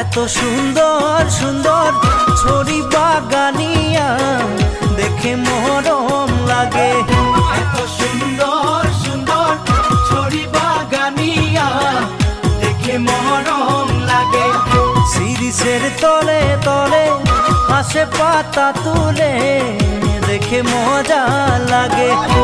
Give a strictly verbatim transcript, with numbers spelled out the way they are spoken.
এত সুন্দর সুন্দর ছড়ি বাগানিয়া দেখে মনোরম লাগে। এত সুন্দর সুন্দর ছড়ি বাগানিয়া দেখে মনোরম লাগে। শিরিষের তলে তলে হাসে পাতা তুলে দেখে মজা লাগে।